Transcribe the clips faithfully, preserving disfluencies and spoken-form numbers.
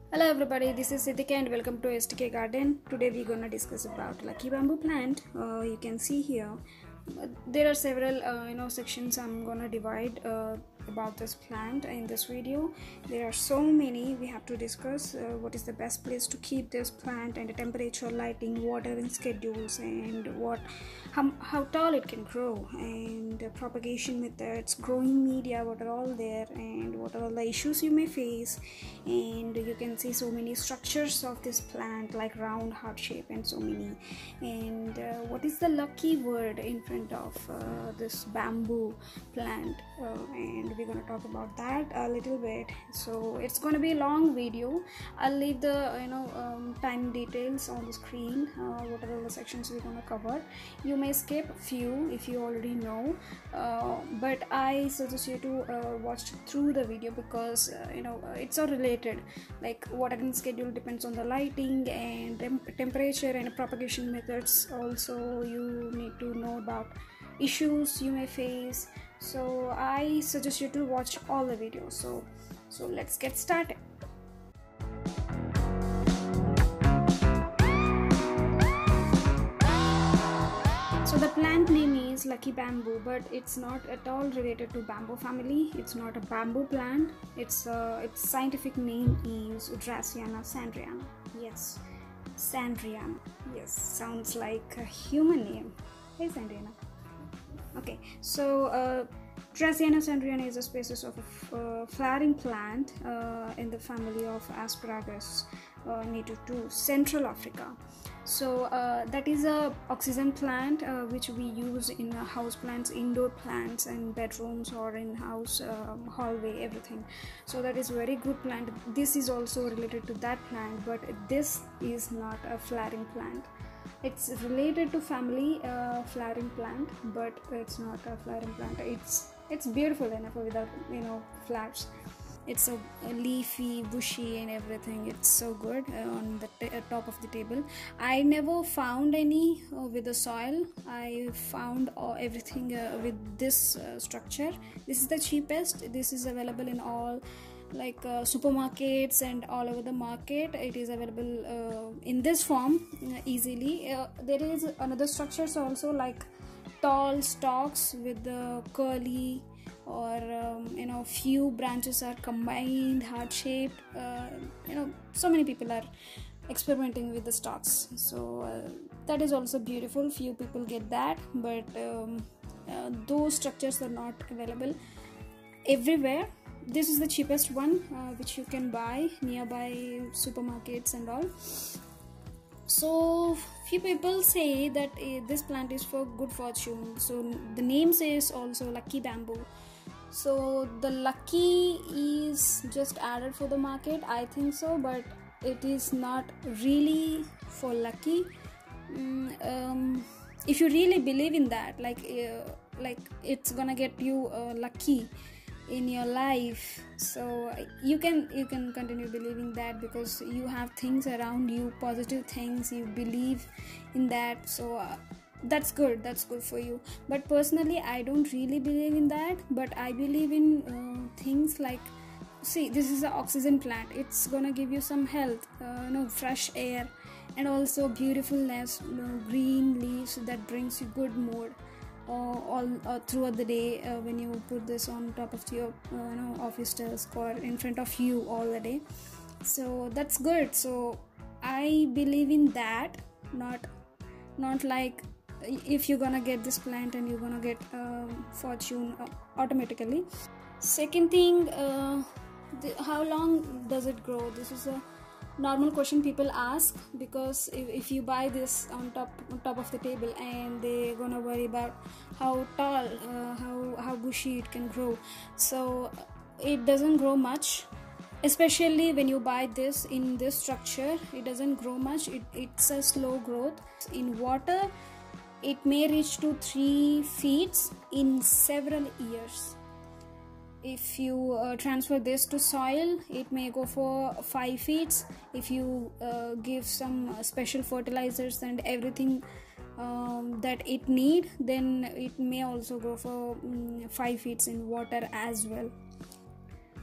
Hello everybody, this is Siddhika and welcome to S T K Garden. Today we're gonna discuss about lucky bamboo plant. Uh, you can see here uh, there are several uh, you know sections I'm gonna divide uh, about this plant in this video. There are so many we have to discuss uh, what is the best place to keep this plant and the temperature, lighting, watering schedules, and what how, how tall it can grow, and the propagation methods, growing media, what are all there, and what are all the issues you may face. And you can see so many structures of this plant like round, heart shape, and so many. And uh, what is the lucky word in front of uh, this bamboo plant, uh, and we're going to talk about that a little bit. So it's going to be a long video. I'll leave the you know um, time details on the screen, uh, what are all the sections we're going to cover. You may skip a few if you already know, uh, but I suggest you to uh, watch through the video because uh, you know it's all related. Like watering schedule depends on the lighting and temp- temperature and propagation methods. Also you need to know about issues you may face. So I suggest you to watch all the videos. So so let's get started. So the plant name is lucky bamboo, but it's not at all related to bamboo family. It's not a bamboo plant. It's uh, its scientific name is Dracaena sandriana. Yes, sandriana. Yes, sounds like a human name. Hey Sandriana. Okay, so uh, Dracaena sandriana is a species of a uh, flowering plant uh, in the family of asparagus, uh, native to Central Africa. So uh, that is a oxygen plant uh, which we use in uh, house plants, indoor plants, and bedrooms or in house um, hallway, everything. So that is very good plant. This is also related to that plant, but this is not a flowering plant. It's related to family uh, flowering plant, but it's not a flowering plant. It's it's beautiful enough without you know flowers. It's so leafy, bushy, and everything. It's so good uh, on the t- uh, top of the table. I never found any uh, with the soil. I found uh, everything uh, with this uh, structure. This is the cheapest. This is available in all like uh, supermarkets and all over the market. It is available uh, in this form uh, easily. Uh, there is another structures also like tall stalks with the curly or um, you know few branches are combined, heart shaped. Uh, you know so many people are experimenting with the stalks, so uh, that is also beautiful. Few people get that, but um, uh, those structures are not available everywhere. This is the cheapest one uh, which you can buy nearby supermarkets and all. So few people say that uh, this plant is for good fortune, so the name says also lucky bamboo. So the lucky is just added for the market, I think so, but it is not really for lucky. mm, um, if you really believe in that, like uh, like it's gonna get you uh, lucky in your life, so you can you can continue believing that because you have things around you, positive things, you believe in that. So uh, that's good, that's good for you. But personally I don't really believe in that, but I believe in uh, things like, see, this is an oxygen plant. It's gonna give you some health, uh, you know fresh air, and also beautifulness, you know, green leaves that brings you good mood uh, all uh, throughout the day uh, when you put this on top of your uh, you know office desk or in front of you all the day. So that's good. So I believe in that, not not like if you're gonna get this plant and you're gonna get um, fortune uh, automatically. Second thing, uh, the, how long does it grow? This is a normal question people ask, because if, if you buy this on top on top of the table and they're gonna worry about how tall, uh, how how bushy it can grow. So it doesn't grow much, especially when you buy this in this structure. It doesn't grow much. It, it's a slow growth. In water it may reach to three feet in several years. If you uh, transfer this to soil, it may go for five feet. If you uh, give some uh, special fertilizers and everything um, that it need, then it may also go for um, five feet in water as well.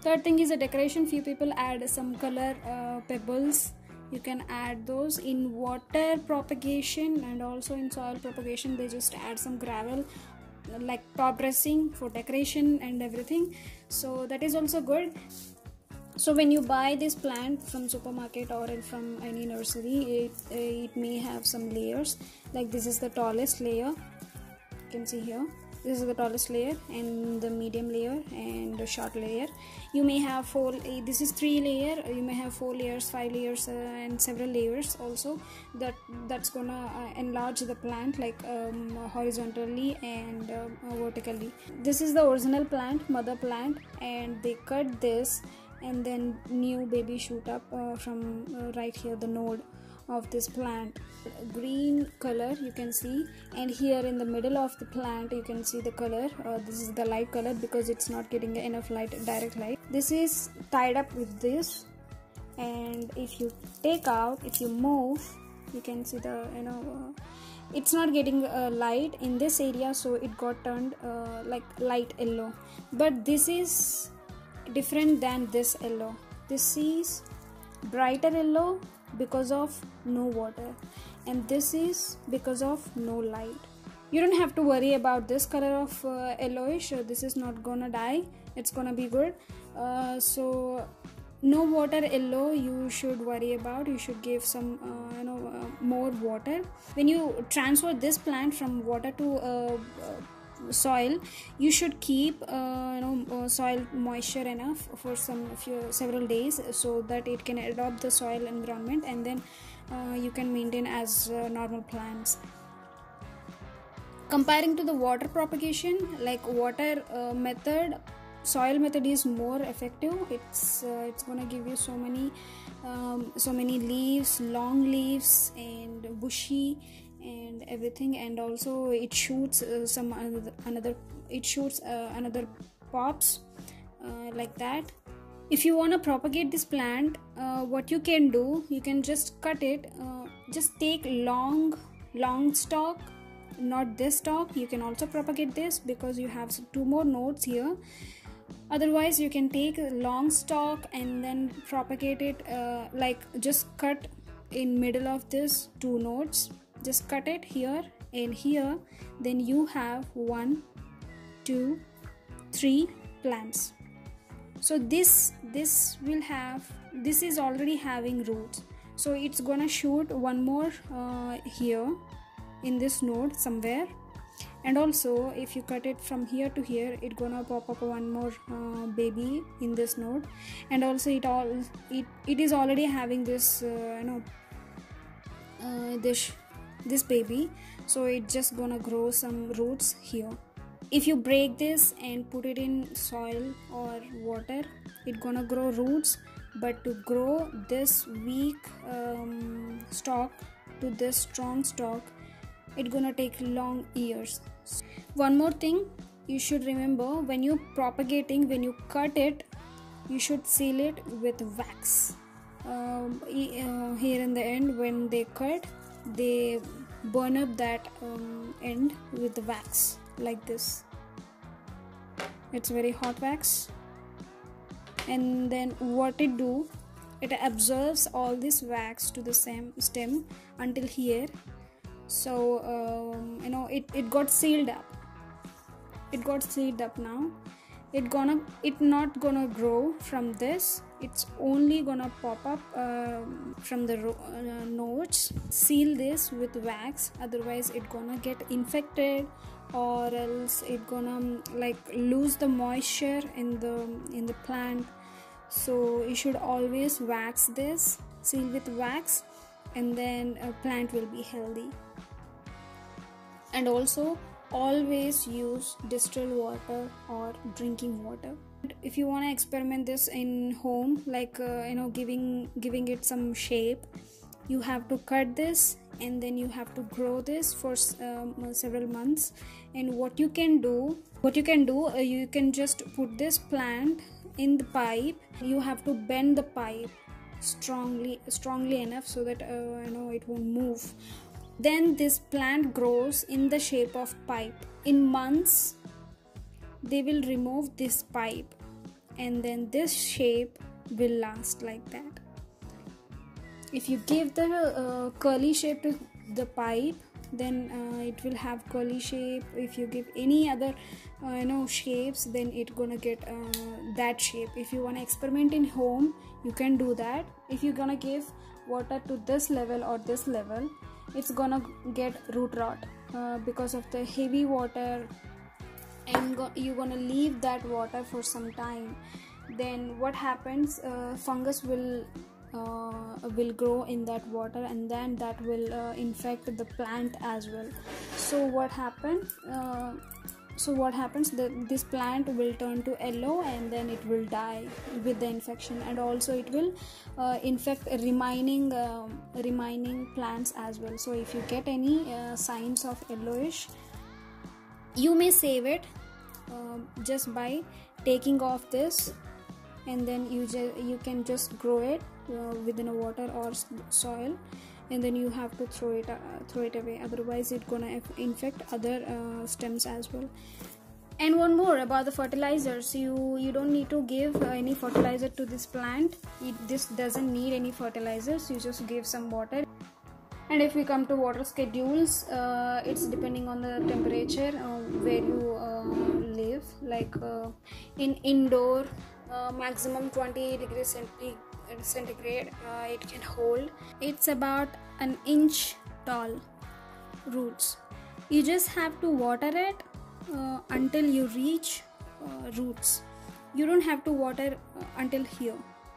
Third thing is a decoration. Few people add some color uh, pebbles. You can add those in water propagation, and also in soil propagation they just add some gravel like top dressing for decoration and everything. So that is also good. So when you buy this plant from supermarket or from any nursery, it, it may have some layers. Like this is the tallest layer, you can see here. This is the tallest layer, and the medium layer, and the short layer. You may have four, this is three layer, you may have four layers, five layers, uh, and several layers also. That that's gonna uh, enlarge the plant like um, horizontally and uh, vertically. This is the original plant, mother plant, and they cut this, and then new baby shoot up uh, from uh, right here, the node of this plant. Green color you can see, and here in the middle of the plant you can see the color. Uh, this is the light color because it's not getting enough light, direct light. This is tied up with this, and if you take out, if you move, you can see the, you know, uh, it's not getting uh, light in this area, so it got turned uh, like light yellow. But this is different than this yellow. This is brighter yellow because of no water, and this is because of no light. You don't have to worry about this color of uh, yellowish. This is not gonna die, it's gonna be good. Uh, so no water yellow you should worry about. You should give some uh, you know uh, more water. When you transfer this plant from water to uh, uh, soil, you should keep uh, you know uh, soil moisture enough for some few several days, so that it can adopt the soil environment, and then uh, you can maintain as uh, normal plants. Comparing to the water propagation, like water uh, method, soil method is more effective. It's uh, it's gonna give you so many um, so many leaves, long leaves, and bushy and everything, and also it shoots uh, some another, another it shoots uh, another pops uh, like that. If you want to propagate this plant, uh, what you can do, you can just cut it, uh, just take long long stalk, not this stalk. You can also propagate this because you have two more nodes here. Otherwise you can take a long stalk and then propagate it, uh, like just cut in middle of this two nodes. Just cut it here and here, then you have one, two, three plants. So this this will have, this is already having roots, so it's gonna shoot one more uh, here in this node somewhere. And also if you cut it from here to here, it gonna pop up one more uh, baby in this node. And also it all it, it is already having this uh, you know uh, this this baby, so it's just gonna grow some roots here. If you break this and put it in soil or water, it gonna grow roots. But to grow this weak um, stalk to this strong stalk, it gonna take long years. One more thing you should remember, when you propagating, when you cut it, you should seal it with wax. Um, uh, here in the end, when they cut, they burn up that um, end with the wax like this. It's very hot wax, and then what it do, it absorbs all this wax to the same stem until here. So um, you know it, it got sealed up it got sealed up now. It gonna it not gonna grow from this, it's only gonna pop up uh, from the uh, nodes. Seal this with wax, otherwise it gonna get infected, or else it gonna like lose the moisture in the in the plant. So you should always wax this, seal with wax, and then a plant will be healthy. And also always use distilled water or drinking water. If you want to experiment this in home, like uh, you know giving giving it some shape, you have to cut this and then you have to grow this for um, several months. And what you can do what you can do uh, you can just put this plant in the pipe. You have to bend the pipe strongly strongly enough so that uh, you know it won't move. Then this plant grows in the shape of pipe. In months they will remove this pipe, and then this shape will last like that. If you give the uh, curly shape to the pipe, then uh, it will have curly shape. If you give any other uh, you know shapes, then it's gonna get uh, that shape. If you want to experiment in home, you can do that. If you're gonna give water to this level or this level, it's gonna get root rot uh, because of the heavy water, and go- you're gonna leave that water for some time. Then what happens, uh, fungus will uh, will grow in that water, and then that will uh, infect the plant as well. So what happen uh, so what happens, the, this plant will turn to yellow, and then it will die with the infection, and also it will uh, infect remaining um, remaining plants as well. So if you get any uh, signs of yellowish, you may save it uh, just by taking off this, and then you ju- you can just grow it uh, within a water or soil, and then you have to throw it uh, throw it away, otherwise it's gonna infect other uh, stems as well. And one more about the fertilizers, you you don't need to give uh, any fertilizer to this plant. It, this doesn't need any fertilizers, you just give some water. And if we come to water schedules, uh, it's depending on the temperature uh, where you uh, live. Like uh, in indoor, uh, maximum twenty degrees centigrade uh, it can hold. It's about an inch tall roots. You just have to water it uh, until you reach uh, roots. You don't have to water uh, until here.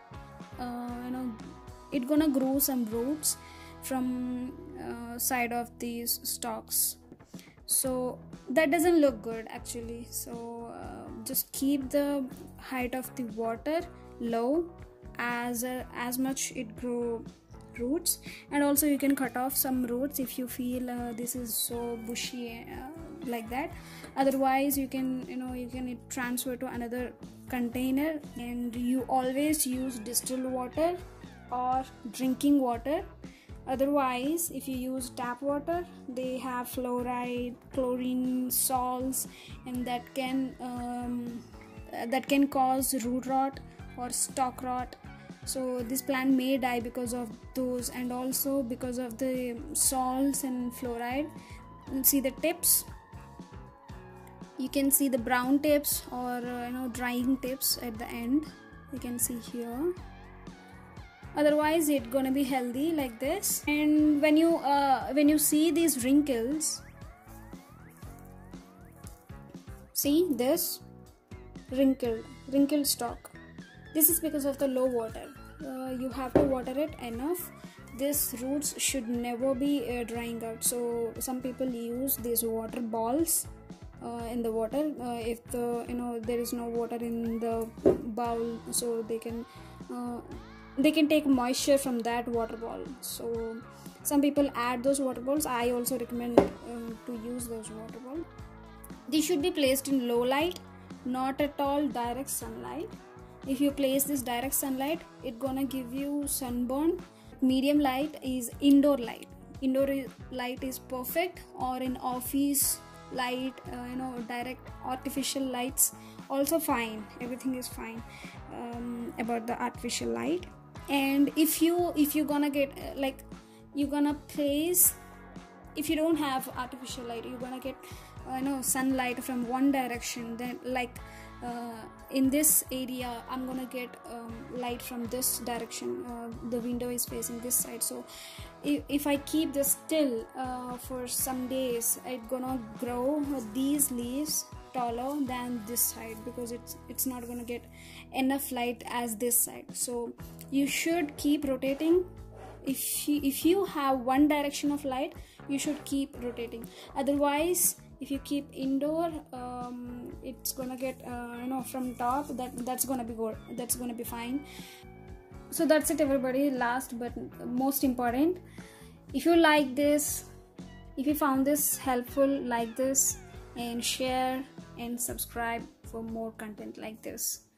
Uh, you know, it's gonna grow some roots from uh, side of these stalks, so that doesn't look good actually. So uh, just keep the height of the water low as uh, as much it grow roots. And also you can cut off some roots if you feel uh, this is so bushy uh, like that. Otherwise you can you know you can transfer to another container, and you always use distilled water or drinking water. Otherwise, if you use tap water, they have fluoride, chlorine, salts, and that can um, that can cause root rot or stalk rot. So this plant may die because of those, and also because of the salts and fluoride. You see the tips. You can see the brown tips or uh, you know drying tips at the end. You can see here. Otherwise it's gonna be healthy like this. And when you uh, when you see these wrinkles, see this wrinkled wrinkled stalk, this is because of the low water. Uh, you have to water it enough. These roots should never be uh, drying out. So some people use these water balls uh, in the water uh, if the you know there is no water in the bowl, so they can uh, they can take moisture from that water ball. So some people add those water balls. I also recommend uh, to use those water balls. These should be placed in low light, not at all direct sunlight. If you place this direct sunlight, it's gonna give you sunburn. Medium light is indoor light. Indoor light is perfect, or in office light, uh, you know direct artificial lights also fine. Everything is fine um, about the artificial light. And if you if you're gonna get uh, like you're gonna place, if you don't have artificial light, you're gonna get uh, you know sunlight from one direction. Then like uh, in this area I'm gonna get um, light from this direction. Uh, the window is facing this side, so if, if I keep this still uh, for some days, it's gonna grow these leaves taller than this side, because it's it's not going to get enough light as this side. So you should keep rotating. If you, if you have one direction of light, you should keep rotating. Otherwise, if you keep indoor, um, it's gonna get uh, you know from top. That that's gonna be good. That's gonna be fine. So that's it, everybody. Last but most important, if you like this, if you found this helpful, like this and share and subscribe for more content like this.